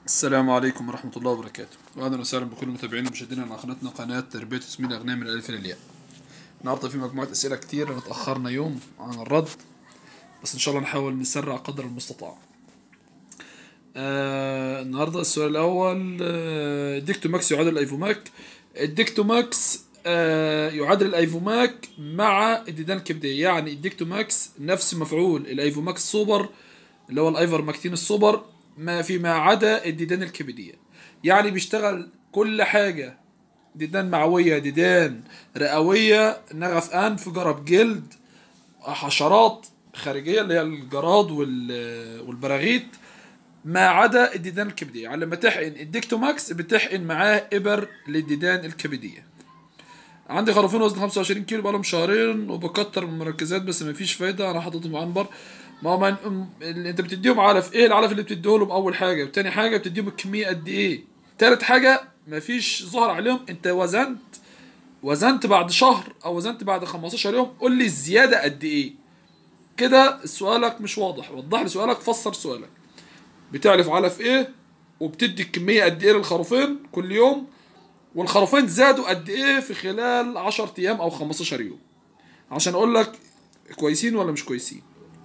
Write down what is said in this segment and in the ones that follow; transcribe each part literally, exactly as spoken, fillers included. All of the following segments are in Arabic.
السلام عليكم ورحمة الله وبركاته، وأهلا وسهلا بكل متابعينا ومشاهدينا على قناتنا قناة تربية وتسمين الأغنياء من الألف إلى الياء. النهاردة في مجموعة أسئلة كتير، أنا اتأخرنا يوم عن الرد بس إن شاء الله نحاول نسرع قدر المستطاع. آه النهاردة السؤال الأول، آه الديكتوماكس يعادل الأيفوماك. الديكتوماكس آه يعادل الأيفوماك مع الديدان الكبدية، يعني الديكتوماكس نفس مفعول الأيفوماكس السوبر اللي هو الأيفرمكتين السوبر ما فيما عدا الديدان الكبدية، يعني بيشتغل كل حاجة، ديدان معوية، ديدان رئوية، نغف أنف، جرب جلد، حشرات خارجية اللي هي الجراد والبراغيث، ما عدا الديدان الكبدية. يعني لما تحقن الديكتوماكس بتحقن معاه إبر للديدان الكبدية. عندي خروفين وزن خمسة وعشرين كيلو بقالهم شهرين وبكتر من المركزات بس مفيش فايدة، أنا حاططهم عنبر. ما هو من... انت بتديهم علف، ايه العلف اللي بتديه لهم؟ اول حاجه، وتاني حاجه بتديهم الكميه قد ايه، تالت حاجه مفيش ظهر عليهم. انت وزنت وزنت بعد شهر او وزنت بعد خمستاشر يوم، قول لي الزياده قد ايه. كده سؤالك مش واضح، وضح لي سؤالك، فسر سؤالك. بتعرف علف ايه وبتدي الكميه قد ايه للخروفين كل يوم، والخروفين زادوا قد ايه في خلال عشرة ايام او خمستاشر يوم عشان اقول لك كويسين ولا مش كويسين.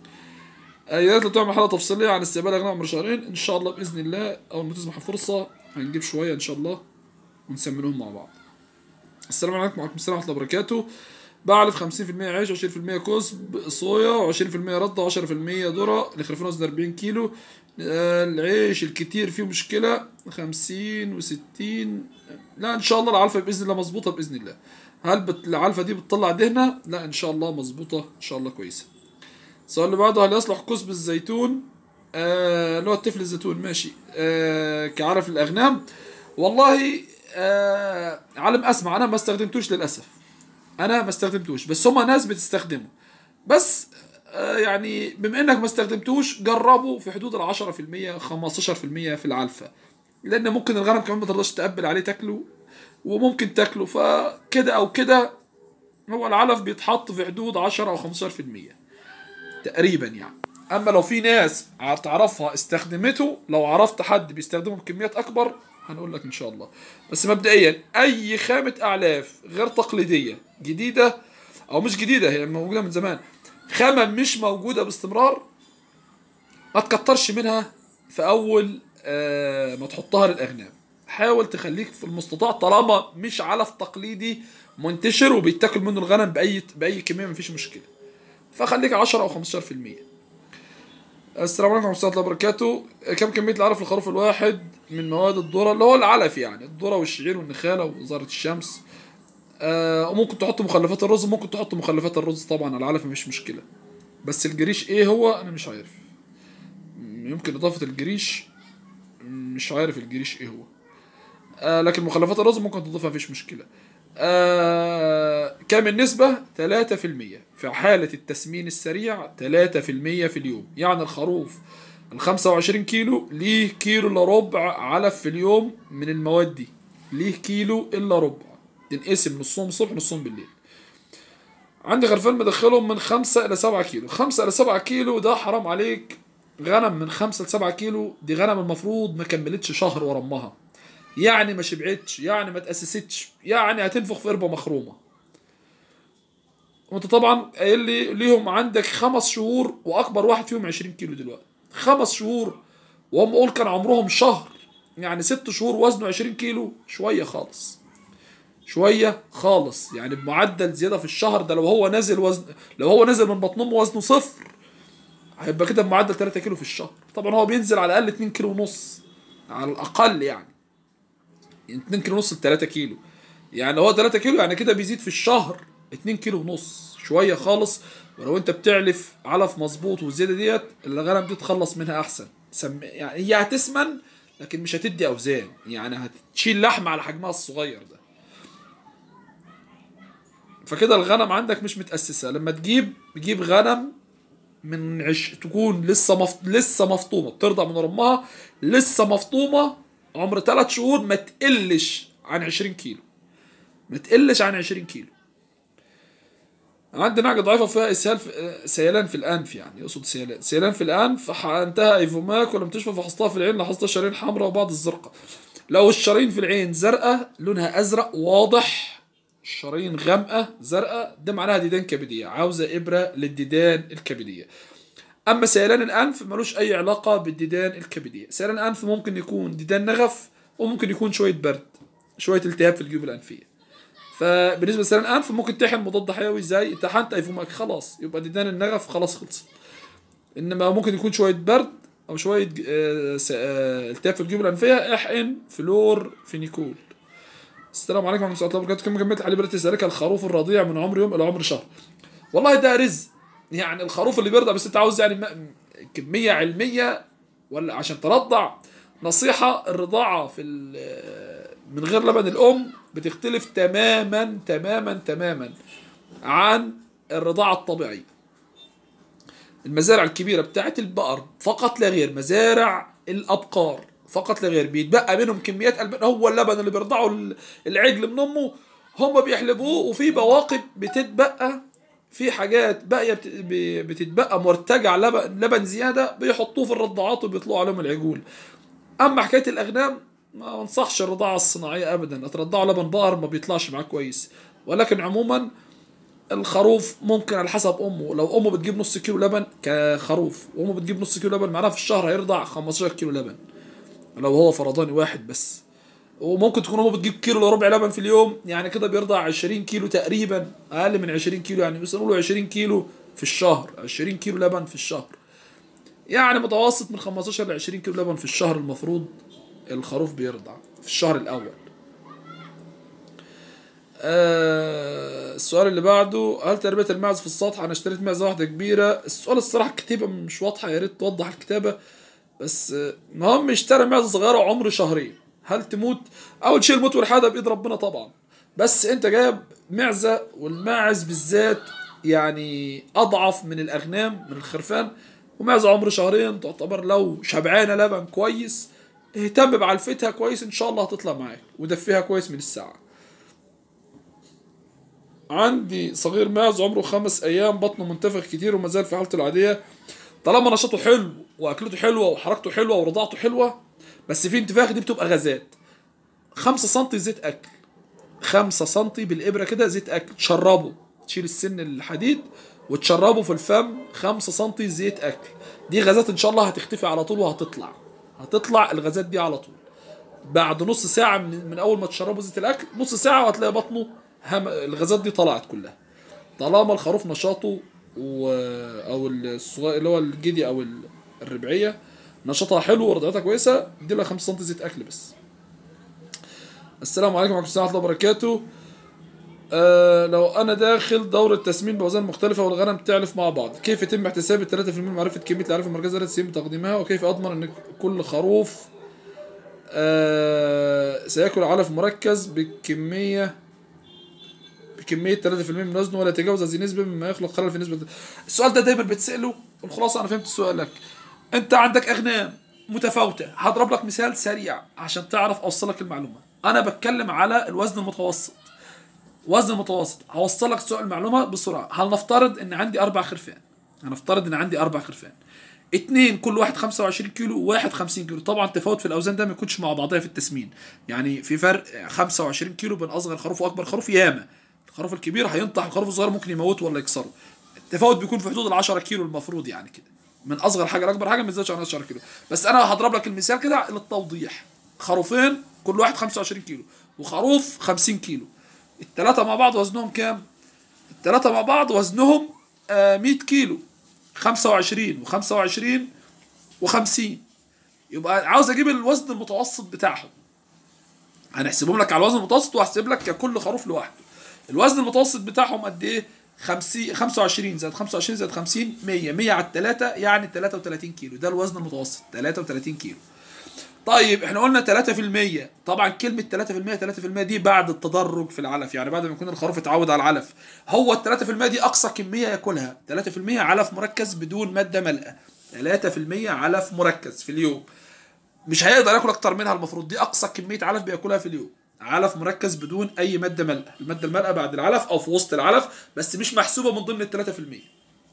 يا ريت لو تعمل حلقه تفصيليه عن استقبال اغنياء عمر شهرين ان شاء الله باذن الله، اول ما تسمح الفرصه هنجيب شويه ان شاء الله ونسمنهم مع بعض. السلام عليكم وعليكم السلام ورحمه الله وبركاته. بعلف خمسين في المية عيش، عشرين في المية كزب صويا، وعشرين في المية رده، وعشرة في المية ذره، الخرفان وزن أربعين كيلو. العيش الكتير فيه مشكله، خمسين وستين. لا ان شاء الله العلفه باذن الله مظبوطه باذن الله. هل بت... العلفه دي بتطلع دهنه؟ لا ان شاء الله مظبوطه ان شاء الله كويسه. السؤال اللي بعده، هل يصلح كسب الزيتون آه اللي هو التفل الزيتون ماشي آه كعلف الاغنام؟ والله آه علم اسمع، انا ما استخدمتوش للاسف، انا ما استخدمتوش، بس هما ناس بتستخدمه. بس آه يعني بما انك ما استخدمتوش جربه في حدود ال عشرة في المية خمستاشر في المية في العلفه، لان ممكن الغنم كمان ما ترضاش تقبل عليه تاكله، وممكن تاكله، فكده او كده هو العلف بيتحط في حدود عشرة او خمستاشر في المية تقريبا يعني. اما لو في ناس تعرفها استخدمته، لو عرفت حد بيستخدمه بكميات اكبر هنقول لك ان شاء الله. بس مبدئيا اي خامة اعلاف غير تقليدية جديدة او مش جديدة، هي موجودة من زمان، خامة مش موجودة باستمرار، ما تكترش منها في اول آه ما تحطها للاغنام. حاول تخليك في المستطاع طالما مش علف تقليدي منتشر وبيتاكل منه الغنم باي باي كمية مفيش مشكلة، فخليك عشرة او خمستاشر في المية. السلام عليكم ورحمة الله وبركاته. كم كمية العلف للخروف الواحد من مواد الذرة اللي هو العلف، يعني الذرة والشعير والنخالة وزهرة الشمس؟ آه وممكن تحط مخلفات الرز، ممكن تحط مخلفات الرز طبعا على العلف مفيش مشكلة. بس الجريش ايه هو انا مش عارف، يمكن اضافة الجريش، مش عارف الجريش ايه هو. آه لكن مخلفات الرز ممكن تضيفها مفيش مشكلة. آه كام النسبة؟ تلاتة في المية في حالة التسمين السريع، تلاتة في المية في اليوم. يعني الخروف الخمسة وعشرين كيلو ليه كيلو الا ربع علف في اليوم من المواد دي، ليه كيلو الا ربع، تنقسم نصهم الصبح نصهم بالليل. عندي خرفان مدخلهم من خمسة الى سبعة كيلو. خمسة الى سبعة كيلو ده حرام عليك، غنم من خمسة لسبعة كيلو دي غنم المفروض ما كملتش شهر ورمها، يعني ما شبعتش، يعني ما تأسستش، يعني هتنفخ في قربة مخرومة. وانت طبعا قايل لي ليهم عندك خمس شهور واكبر واحد فيهم عشرين كيلو دلوقتي، خمس شهور وهم قول كان عمرهم شهر، يعني ست شهور وزنه عشرين كيلو، شوية خالص شوية خالص، يعني بمعدل زيادة في الشهر ده. لو هو نازل وزن لو هو نازل من بطن امه وزنه صفر هيبقى كده بمعدل تلاتة كيلو في الشهر. طبعا هو بينزل على الاقل اتنين كيلو ونص على الاقل، يعني اتنين كيلو ونص ل تلاتة كيلو، يعني هو تلاتة كيلو يعني كده بيزيد في الشهر اتنين كيلو ونص، شويه خالص. ولو انت بتعلف علف مظبوط والزياده ديت الغنم دي تخلص منها احسن. سم... يعني هي هتسمن لكن مش هتدي اوزان، يعني هتشيل لحم على حجمها الصغير ده، فكده الغنم عندك مش متأسسة. لما تجيب تجيب غنم من عش تكون لسه مفط... لسه مفطومه، بترضع من امها لسه مفطومه، عمر ثلاث شهور، ما تقلش عن عشرين كيلو، ما تقلش عن عشرين كيلو. عندي نعجة ضعيفة فيها اسهال في سيلان في الانف، يعني يقصد سيلان سيلان في الانف، حقنتها ايفوماك ولم تشفى، فحصتها في العين لاحظتها شرايين حمراء وبعض الزرقاء. لو الشرايين في العين زرقاء لونها ازرق واضح، الشرايين غامقة زرقاء، ده معناها ديدان كبدية، عاوزة ابرة للديدان الكبدية. اما سيلان الانف ملوش اي علاقة بالديدان الكبدية. سيلان الانف ممكن يكون ديدان نغف، وممكن يكون شوية برد، شوية التهاب في الجيوب الانفية. فبالنسبه لسيلان الانف ممكن تحقن مضاد حيوي زي انت حقنت ايفوماك خلاص، يبقى ديدان النغف خلاص خلصت. انما ممكن يكون شويه برد او شويه آه، آه، التهاب في الجيوب الانفيه، احقن فلور فينيكول. السلام عليكم ورحمه الله وبركاته. كم كميه الحليب التي تسالك الخروف الرضيع من عمر يوم الى عمر شهر؟ والله ده رزق، يعني الخروف اللي بيرضع، بس انت عاوز يعني كميه علميه ولا عشان ترضع؟ نصيحه، الرضاعه في من غير لبن الام بتختلف تماما تماما تماما عن الرضاعه الطبيعيه. المزارع الكبيره بتاعت البقر فقط لا غير، مزارع الابقار فقط لا غير، بيتبقى منهم كميات البن، هو اللبن اللي بيرضعه العجل من امه هم بيحلبوه، وفي بواقي بتتبقى، في حاجات باقيه بتتبقى مرتجع لبن لبن زياده بيحطوه في الرضاعات وبيطلعوا عليهم العجول. اما حكايه الاغنام ما انصحش الرضاعه الصناعيه ابدا، اترضعوا لبن بقر ما بيطلعش معاه كويس. ولكن عموما الخروف ممكن على حسب امه، لو امه بتجيب نص كيلو لبن كخروف، وامه بتجيب نص كيلو لبن، معناها في الشهر هيرضع خمستاشر كيلو لبن لو هو فرضاني واحد بس. وممكن تكون امه بتجيب كيلو الا ربع لبن في اليوم، يعني كده بيرضع عشرين كيلو تقريبا، اقل من عشرين كيلو، يعني مثلا نقول عشرين كيلو في الشهر، عشرين كيلو لبن في الشهر، يعني متوسط من خمستاشر ل عشرين كيلو لبن في الشهر المفروض الخروف بيرضع في الشهر الاول. آه السؤال اللي بعده، هل تربية الماعز في السطح؟ انا اشتريت معزة واحدة كبيرة. السؤال الصراحة الكتابة مش واضحة، يا ريت توضح الكتابة. بس المهم اشترى معزة صغيرة وعمر شهرين، هل تموت؟ اول شيء الموت والحادة بايد ربنا طبعا، بس انت جايب معزة، والماعز بالذات يعني اضعف من الاغنام من الخرفان، ومعزة عمر شهرين تعتبر لو شبعانة لبن كويس، اهتم بعلفتها كويس ان شاء الله هتطلع معاك، ودفيها كويس من الساعة. عندي صغير معز عمره خمس ايام، بطنه منتفخ كتير وما زال في حالته العادية، طالما نشاطه حلو واكلته حلوة وحركته حلوة ورضاعته حلوة، بس في انتفاخ دي بتبقى غازات. خمسة سنتي زيت اكل، خمسة سنتي بالابرة كده زيت اكل، تشربه، تشيل السن الحديد وتشربه في الفم، خمسة سنتي زيت اكل، دي غازات ان شاء الله هتختفي على طول وهتطلع، هتطلع الغازات دي على طول بعد نص ساعة من, من اول ما تشربه زيت الاكل، نص ساعة وهتلاقي بطنه هم الغازات دي طلعت كلها، طالما الخروف نشاطه و... او الصغير اللي هو الجدي او الربعية نشاطها حلو ورضعتها كويسة، دي لها خمسة سنتي زيت اكل بس. السلام عليكم ورحمة الله وبركاته. أه لو انا داخل دورة تسمين باوزان مختلفة والغنم تعلف مع بعض، كيف يتم احتساب ال ثلاثة بالمئة معرفة كمية العلف المركزة التي يتم تقديمها؟ وكيف اضمن ان كل خروف أه سيأكل علف مركز بكمية بكمية ثلاثة بالمئة من وزنه ولا يتجاوز هذه النسبة مما يخلق خلل في النسبة؟ السؤال ده دايما بتسأله، والخلاصة انا فهمت سؤالك. انت عندك اغنام متفاوتة، هضرب لك مثال سريع عشان تعرف اوصلك المعلومة. انا بتكلم على الوزن المتوسط، وزن متوسط، هوصلك سؤال المعلومة بسرعة. هل نفترض ان عندي اربع خرفان، هنفترض ان عندي اربع خرفان، اتنين كل واحد خمسة وعشرين كيلو وواحد خمسين كيلو، طبعا التفاوت في الاوزان ده ما يكونش مع بعضها في التسمين، يعني في فرق خمسة وعشرين كيلو بين اصغر خروف واكبر خروف ياما، الخروف الكبير هينطح الخروف الصغير ممكن يموته ولا يكسره، التفاوت بيكون في حدود ال عشرة كيلو المفروض، يعني كده من اصغر حاجه لاكبر حاجه ما يزيدش عن عشرة كيلو. بس انا هضرب لك المثال كده للتوضيح، خروفين كل واحد خمسة وعشرين كيلو وخروف خمسين كيلو، الثلاثه مع بعض وزنهم كام؟ الثلاثه مع بعض وزنهم آه مية كيلو، خمسة وعشرين وخمسة وعشرين وخمسين، يبقى عاوز اجيب الوزن المتوسط بتاعهم، هنحسبهم لك على الوزن المتوسط وهحسب لك كل خروف لوحده. الوزن المتوسط بتاعهم قد ايه؟ خمسين خمسة وعشرين زائد خمسة وعشرين زائد خمسين مية، مية على الثلاثة يعني ثلاثة وثلاثين كيلو، ده الوزن المتوسط ثلاثة وثلاثين كيلو. طيب احنا قلنا ثلاثة بالمئة، طبعا كلمة ثلاثة بالمئة ثلاثة بالمئة دي بعد التدرج في العلف، يعني بعد ما يكون الخروف اتعود على العلف، هو ال ثلاثة بالمئة دي اقصى كمية ياكلها، ثلاثة بالمئة علف مركز بدون مادة مالئة، ثلاثة بالمئة علف مركز في اليوم، مش هيقدر ياكل اكتر منها المفروض، دي اقصى كمية علف بياكلها في اليوم علف مركز بدون اي ماده مالئه، الماده المالئه بعد العلف او في وسط العلف بس مش محسوبه من ضمن ال ثلاثة في المية.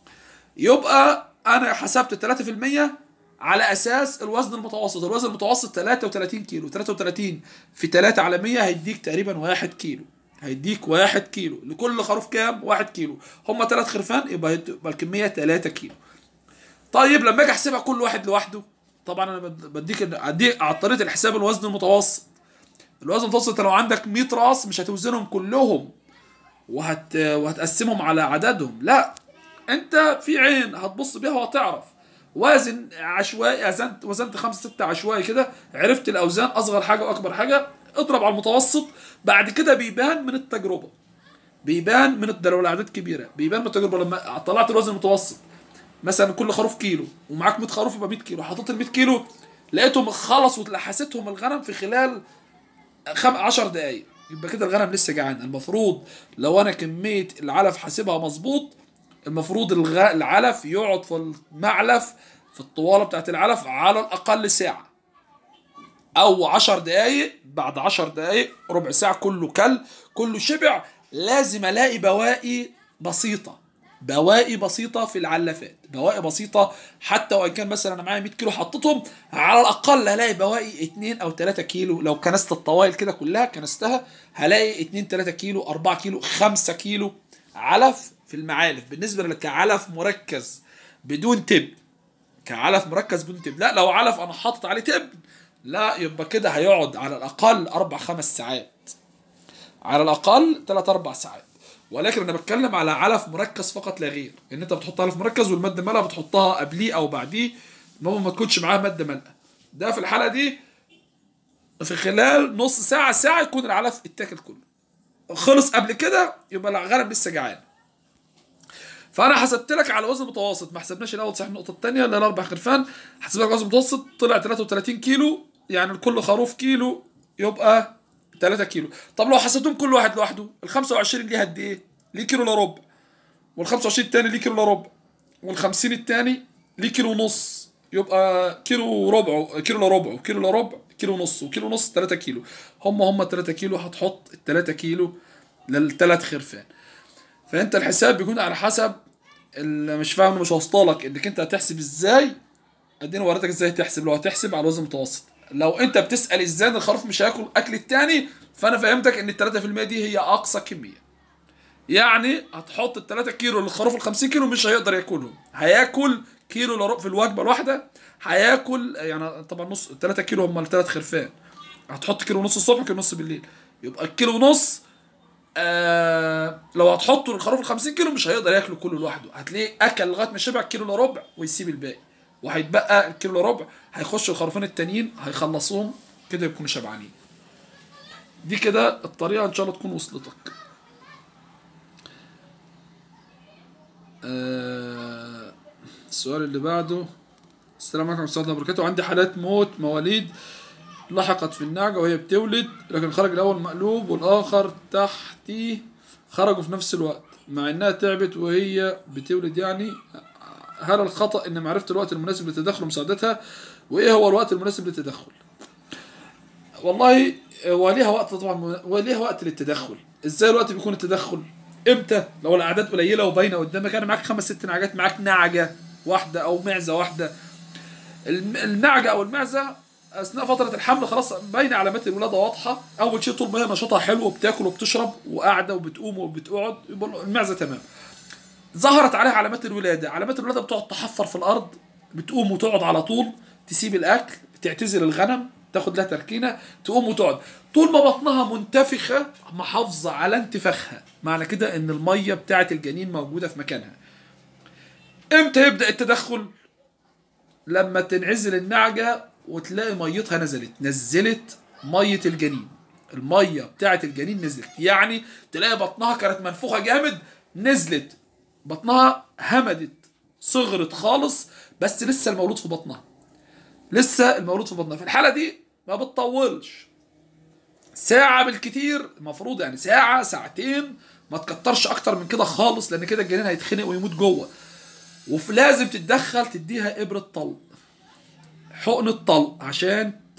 يبقى انا حسبت ثلاثة في المية على اساس الوزن المتوسط، الوزن المتوسط ثلاثة وثلاثين كيلو، ثلاثة وثلاثين في ثلاثة على مية هيديك تقريبا واحد كيلو، هيديك واحد كيلو لكل خروف كام؟ واحد كيلو، هم ثلاث خرفان يبقى يبقى الكميه ثلاثة كيلو. طيب لما اجي احسبها كل واحد لوحده، طبعا انا بديك اديك على طريقه الحساب الوزن المتوسط. الوزن المتوسط لو عندك مية راس مش هتوزنهم كلهم وهت وهتقسمهم على عددهم، لا، انت في عين هتبص بيها وهتعرف. وازن عشوائي، وزنت وزنت خمسة ستة عشوائي كده، عرفت الاوزان اصغر حاجه واكبر حاجه، اضرب على المتوسط. بعد كده بيبان من التجربه، بيبان من لو الاعداد كبيره بيبان من التجربه. لما طلعت الوزن المتوسط مثلا كل خروف كيلو ومعاك مية خروف يبقى مية كيلو، حطيت ال مية كيلو لقيتهم خلصوا وحسيتهم الغنم في خلال عشر دقايق، يبقى كده الغنم لسه جعان. المفروض لو انا كميه العلف حاسبها مظبوط، المفروض الغ... العلف يقعد في المعلف في الطواله بتاعت العلف على الاقل ساعه او عشر دقايق. بعد عشر دقايق ربع ساعه كله كل كله شبع، لازم الاقي بواقي بسيطه، بواقي بسيطه في العلافات، بواقي بسيطه. حتى وان كان مثلا انا معايا مية كيلو حطيتهم، على الاقل هلاقي بواقي اتنين او ثلاثة كيلو. لو كنست الطوائل كده كلها كنستها هلاقي اتنين ثلاثة كيلو، أربعة كيلو، خمسة كيلو علف في المعالف. بالنسبه لك كعلف مركز بدون تب، كعلف مركز بدون تب، لا لو علف انا حاطط عليه تب، لا يبقى كده هيقعد على الاقل اربع خمس ساعات، على الاقل ثلاث اربع ساعات. ولكن انا بتكلم على علف مركز فقط لا غير، ان انت بتحط علف مركز والماده المالئه بتحطها قبليه او بعديه، المهم ما تكونش معاه ماده مالئه. ده في الحاله دي في خلال نص ساعه ساعه يكون العلف اتاكل كله. خلص قبل كده يبقى الغنم لسه جعان. فانا حسبت لك على وزن متوسط، ما حسبناش الاول صحيح. النقطه الثانيه اللي انا اربع خرفان حسبت لك وزن متوسط طلع ثلاثة وثلاثين كيلو، يعني كل خروف كيلو يبقى ثلاثة كيلو. طب لو حسبتهم كل واحد لوحده، ال خمسة وعشرين ليه قد ايه؟ ليه كيلو الا ربع، وال خمسة وعشرين الثاني ليه كيلو الا ربع، وال خمسين الثاني ليه كيلو ونص، يبقى كيلو ربع، كيلو الا ربع، وكيلو الا ربع، كيلو ونص، وكيلو ونص، ثلاثة كيلو. هم هم ثلاثة كيلو، هتحط ال ثلاثة كيلو للثلاث خرفان. فانت الحساب بيكون على حسب اللي مش فاهم مش واصلك انك انت هتحسب ازاي. اديني وريتك ازاي تحسب. لو هتحسب على الوزن المتوسط، لو انت بتسال ازاي الخروف مش هياكل اكل التاني، فانا فهمتك ان ال ثلاثة في المية دي هي اقصى كميه. يعني هتحط ال ثلاثة كيلو للخروف ال خمسين كيلو مش هيقدر ياكلهم، هياكل كيلو الا ربع في الوجبه الواحده، هياكل يعني طبعا نص ثلاثة كيلو هم الثلاث خرفان، هتحط كيلو ونص الصبح وكيلو ونص بالليل، يبقى الكيلو ونص. آه لو هتحطه للخروف ال خمسين كيلو مش هيقدر ياكله كله لوحده، هتلاقيه اكل لغايه ما شبع كيلو الا ربع ويسيب الباقي، وهيتبقى الكيلو الا ربع هيخش الخروفين التانيين هيخلصوهم كده يكونوا شبعانين. دي كده الطريقه ان شاء الله تكون وصلتك. آه السؤال اللي بعده. السلام عليكم ورحمه الله وبركاته. عندي حالات موت مواليد لحقت في النعجة وهي بتولد، لكن خرج الأول مقلوب والآخر تحتيه خرجوا في نفس الوقت مع إنها تعبت وهي بتولد، يعني هل الخطأ إن معرفة الوقت المناسب للتدخل ومساعدتها؟ وإيه هو الوقت المناسب للتدخل؟ والله وليها وقت طبعا، وليها وقت للتدخل. إزاي الوقت بيكون التدخل؟ إمتى؟ لو الأعداد قليلة وباينة قدامك، أنا معاك خمس ست نعجات، معاك نعجة واحدة أو معزة واحدة. النعجة أو المعزة اثناء فتره الحمل خلاص باينه علامات الولاده واضحه. اول شيء طول ما هي نشاطها حلو وبتاكل وبتشرب وقاعده وبتقوم وبتقعد يبقى المعزه تمام. ظهرت عليها علامات الولاده، علامات الولاده بتقعد تحفر في الارض، بتقوم وتقعد على طول، تسيب الاكل، تعتزل الغنم، تاخد لها تركينه، تقوم وتقعد. طول ما بطنها منتفخه محافظه على انتفاخها، معنى كده ان الميه بتاعه الجنين موجوده في مكانها. امتى يبدا التدخل؟ لما تنعزل النعجه وتلاقي ميتها نزلت، نزلت ميه الجنين، الميه بتاعه الجنين نزلت، يعني تلاقي بطنها كانت منفوخه جامد نزلت، بطنها همدت صغرت خالص، بس لسه المولود في بطنها، لسه المولود في بطنها. في الحاله دي ما بتطولش، ساعه بالكتير المفروض، يعني ساعه ساعتين، ما تكترش اكتر من كده خالص، لان كده الجنين هيتخنق ويموت جوه. ولازم تتدخل تديها ابره طلق، حقن الطلق، عشان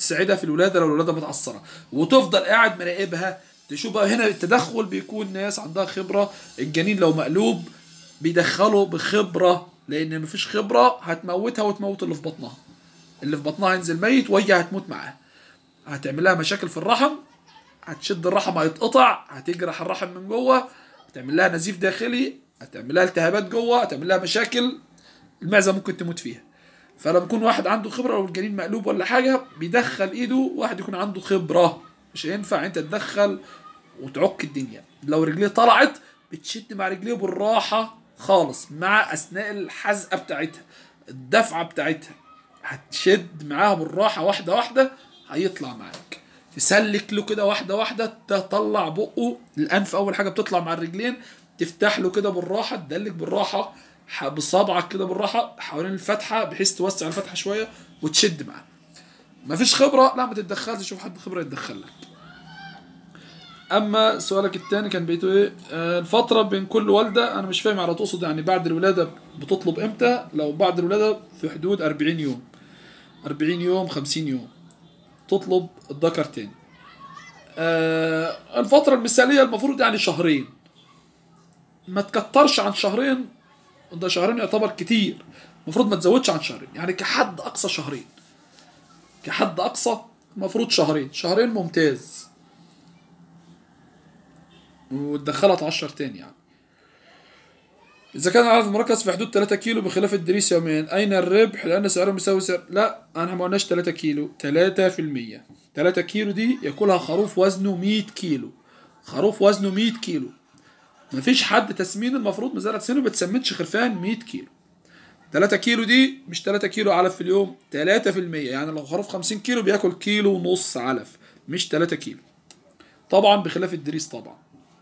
تساعدها في الولاده لو الولاده متعثره، وتفضل قاعد مراقبها تشوف بقى. هنا التدخل بيكون ناس عندها خبره. الجنين لو مقلوب بيدخله بخبره، لان مفيش خبره هتموتها وتموت اللي في بطنها. اللي في بطنها هينزل ميت وهي هتموت معاه، هتعمل لها مشاكل في الرحم، هتشد الرحم هيتقطع، هتجرح الرحم من جوه، هتعمل لها نزيف داخلي، هتعمل لها التهابات جوه، هتعمل لها مشاكل، المعزه ممكن تموت فيها. فلما يكون واحد عنده خبره، لو الجنين مقلوب ولا حاجه بيدخل ايده واحد يكون عنده خبره. مش هينفع انت تدخل وتعك الدنيا. لو رجليه طلعت بتشد مع رجليه بالراحه خالص، مع اثناء الحزقه بتاعتها، الدفعه بتاعتها، هتشد معاها بالراحه واحده واحده هيطلع معاك. تسلك له كده واحده واحده، تطلع بقه، الانف اول حاجه بتطلع مع الرجلين، تفتح له كده بالراحه، تدلك بالراحه بصابعك كده بالراحه حوالين الفتحه بحيث توسع الفتحه شويه وتشد معاه. مفيش خبره، لا ما تتدخلش، شوف حد خبره يتدخل لك. اما سؤالك الثاني كان بيته ايه؟ آه الفتره بين كل والده، انا مش فاهم على تقصد يعني بعد الولاده بتطلب امتى؟ لو بعد الولاده في حدود أربعين يوم، أربعين يوم خمسين يوم تطلب الذكر تاني. آه الفتره المثاليه المفروض يعني شهرين، ما تكترش عن شهرين، ده شهرين يعتبر كتير، المفروض ما تزودش عن شهرين، يعني كحد اقصى شهرين، كحد اقصى المفروض شهرين، شهرين ممتاز، وتدخلها تعشر تاني يعني. اذا كان العدد المركز في حدود ثلاثة كيلو بخلاف الدريس يوميا، اين الربح؟ لان سعرهم يساوي سعر. لا انا ما قلناش ثلاثة كيلو، ثلاثة في المية. ثلاثة كيلو دي ياكلها خروف وزنه مية كيلو، خروف وزنه مية كيلو. مفيش حد تسمين المفروض مزارع سنه بتسمنش خرفان مية كيلو. ثلاثة كيلو دي مش ثلاثة كيلو علف في اليوم، ثلاثة في المية، يعني لو خروف خمسين كيلو بياكل كيلو ونص علف، مش ثلاثة كيلو. طبعا بخلاف الدريس طبعا.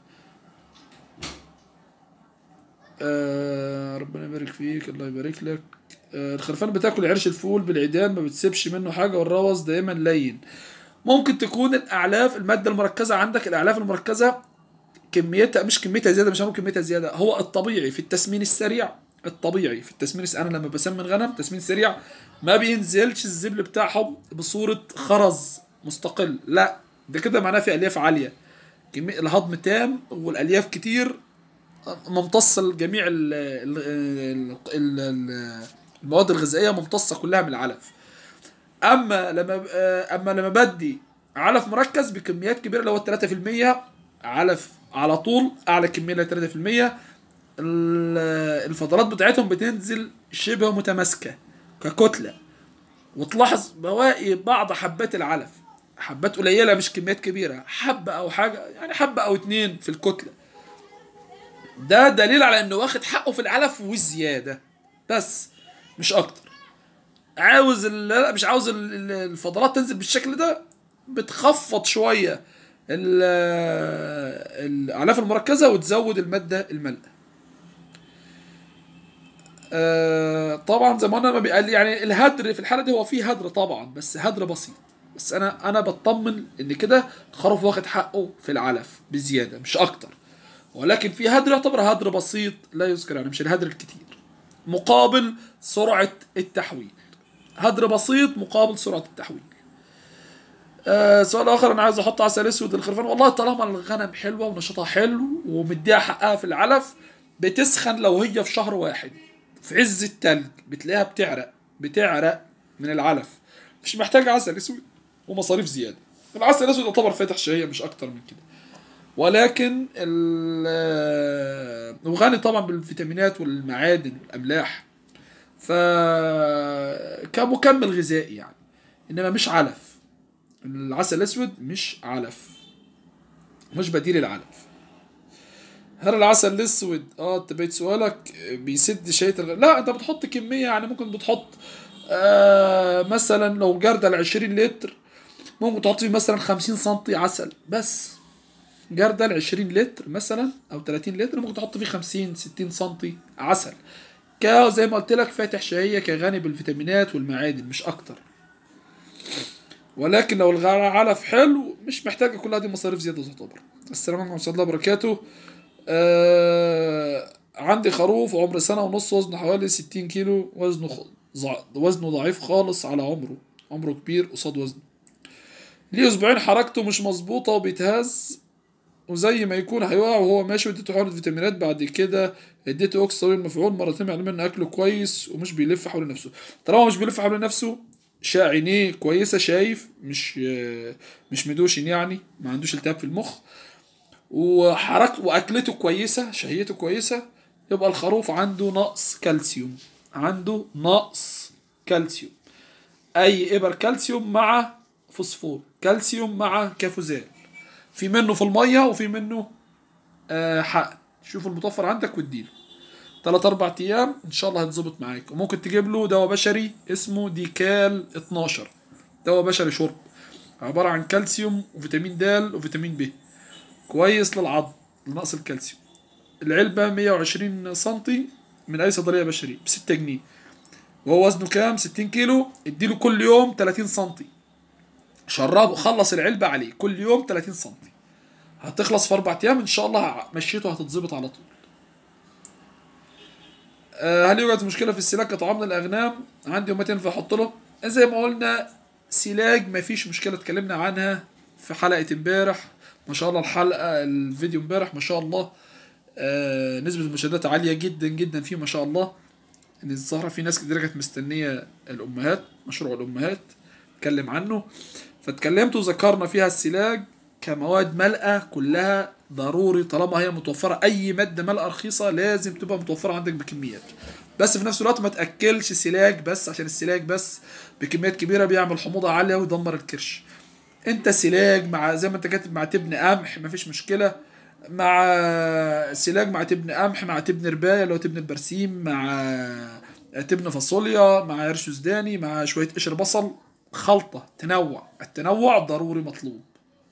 آه ربنا يبارك فيك، الله يبارك لك. آه الخرفان بتاكل عرش الفول بالعيدان، ما بتسيبش منه حاجه، والروز دايما لين. ممكن تكون الاعلاف، الماده المركزه عندك، الاعلاف المركزه كميتها مش كميتها زياده، مش هنقول كميتها زياده، هو الطبيعي في التسمين السريع، الطبيعي في التسمين السريع. انا لما بسمن غنم تسمين سريع ما بينزلش الزبل بتاعهم بصوره خرز مستقل، لا ده كده معناه في الياف عاليه، كميه الهضم تام والالياف كتير، ممتصه جميع ال ال ال المواد الغذائيه ممتصه كلها من العلف. اما لما اما لما بدي علف مركز بكميات كبيره اللي هو ثلاثة في المية علف على طول، اعلى كميه اللي ثلاثة في المية، الفضلات بتاعتهم بتنزل شبه متماسكه ككتله، وتلاحظ بواقي بعض حبات العلف، حبات قليله مش كميات كبيره، حبه او حاجه يعني، حبه او اتنين في الكتله. ده دليل على انه واخد حقه في العلف وزياده، بس مش اكتر. عاوز لا مش عاوز الفضلات تنزل بالشكل ده، بتخفض شويه الاعلاف المركزه وتزود الماده الملأة. آه طبعا زي ما انا ما بيقال يعني الهدر في الحاله دي هو فيه هدر طبعا، بس هدر بسيط. بس انا انا بطمن ان كده الخروف واخد حقه في العلف بزياده مش اكتر، ولكن في هدر يعتبر هدر بسيط لا يذكر، يعني مش الهدر الكتير، مقابل سرعة التحويل، هدر بسيط مقابل سرعة التحويل. آه سؤال آخر، أنا عايز أحط عسل أسود للخرفان. والله طالما الغنم حلوة ونشاطها حلو ومديها حقها في العلف، بتسخن لو هي في شهر واحد في عز التلج بتلاقيها بتعرق، بتعرق من العلف، مش محتاجة عسل أسود ومصاريف زيادة. العسل الأسود يعتبر فاتح شهية مش أكتر من كده، ولكن وغني طبعا بالفيتامينات والمعادن والاملاح، ف كمكمل غذائي يعني، انما مش علف. العسل الاسود مش علف، مش بديل العلف. هل العسل الاسود اه انت بقيت سؤالك بيسد شهية الغ... لا انت بتحط كمية، يعني ممكن بتحط آه مثلا لو جردل عشرين لتر ممكن تحط فيه مثلا خمسين سنتي عسل بس، جردل عشرين لتر مثلا او ثلاثين لتر ممكن تحط فيه خمسين ستين سنتي عسل، ك زي ما قلت لك فاتح شهية كغني بالفيتامينات والمعادن مش اكتر. ولكن لو العلف حلو مش محتاجه كل هذه مصاريف زياده تعتبر. السلام عليكم ورحمه الله وبركاته. آه عندي خروف عمر سنه ونص، وزنه حوالي ستين كيلو، وزنه خ... وزنه ضعيف خالص على عمره، عمره كبير قصاد وزنه. ليه اسبوعين حركته مش مظبوطه وبيتهز وزي ما يكون هيقع وهو ماشي، واديته حقنه فيتامينات، بعد كده اديته اوكس طويل المفعول مرتين، معلوم انه اكله كويس ومش بيلف حول نفسه. طالما مش بيلف حول نفسه، شا عينيه كويسه، شايف، مش مش مدوشن يعني، ما عندوش التهاب في المخ، وحركته واكلته كويسه، شهيته كويسه، يبقى الخروف عنده نقص كالسيوم، عنده نقص كالسيوم. اي ابر كالسيوم مع فوسفور، كالسيوم مع كافوزال، في منه في الميه وفي منه آه حقن. شوف المتوفر عندك واديله تلات اربع ايام ان شاء الله هتظبط معاك. وممكن تجيب له دواء بشري اسمه ديكال اتناشر، دواء بشري شرب، عباره عن كالسيوم وفيتامين د وفيتامين ب، كويس للعظم لنقص الكالسيوم. العلبه مية وعشرين سنتي من اي صيدليه بشري ب ستة جنيه، وهو وزنه كام؟ ستين كيلو. اديله كل يوم تلاتين سنتي، شربه، خلص العلبه عليه كل يوم تلاتين سنتي، هتخلص في اربع ايام ان شاء الله، مشيته هتتظبط على طول. أه هل يوجد مشكله في السلاك كطعام من الاغنام؟ عندي يومين ينفع احط له؟ زي ما قلنا سلاج مفيش مشكله، اتكلمنا عنها في حلقه امبارح، ما شاء الله الحلقه الفيديو امبارح ما شاء الله أه نسبه المشاهدات عاليه جدا جدا فيه ما شاء الله. ان الظاهره في ناس كتير كانت مستنيه الامهات، مشروع الامهات اتكلم عنه، فاتكلمت وذكرنا فيها السلاج كمواد ملأة كلها ضروري، طالما هي متوفرة، أي مادة ملأة رخيصة لازم تبقى متوفرة عندك بكميات، بس في نفس الوقت ما تأكلش سلاج بس، عشان السلاج بس بكميات كبيرة بيعمل حموضة عالية ويدمر الكرش. انت سلاج مع زي ما انت كاتب مع تبن قمح مفيش مشكلة، مع سلاج مع تبن قمح، مع تبن رباية اللي هو تبن البرسيم، مع تبن فاصوليا، مع عرش سوداني، مع شوية قشر بصل، خلطة، تنوع، التنوع ضروري مطلوب.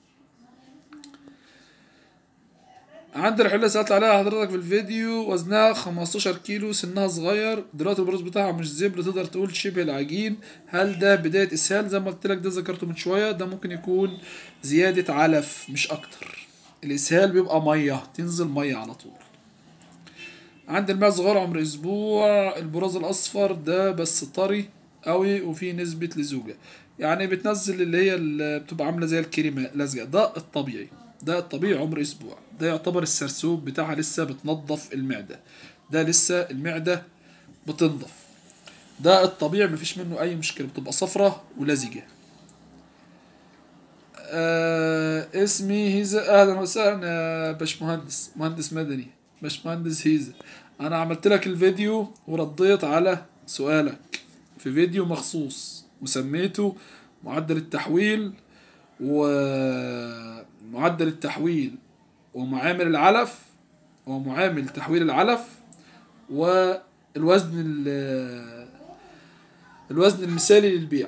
عندي الحلة سألت عليها حضرتك في الفيديو، وزنها خمستاشر كيلو، سنها صغير، دلوقتي البروز بتاعها مش زبل، تقدر تقول شبه العجين، هل ده بداية إسهال؟ زي ما قلت لك ده ذكرته من شوية، ده ممكن يكون زيادة علف مش أكتر. الإسهال بيبقى مية، تنزل مية على طول. عندي الماء صغير عمر أسبوع، البراز الأصفر ده بس طري قوي وفي نسبة لزوجة، يعني بتنزل اللي هي اللي بتبقى عاملة زي الكريمة لزجة، ده الطبيعي، ده الطبيعي عمر أسبوع، ده يعتبر السرسوب بتاعها لسه بتنظف المعدة، ده لسه المعدة بتنضف، ده الطبيعي مفيش منه أي مشكلة، بتبقى صفرة ولزجة. آه اسمي هيزا، اهلا وسهلا يا باشمهندس، مهندس مدني، باشمهندس هيزا. انا عملت لك الفيديو ورديت على سؤالك في فيديو مخصوص وسميته معدل التحويل، ومعدل التحويل ومعامل العلف، ومعامل تحويل العلف، والوزن الوزن المثالي للبيع،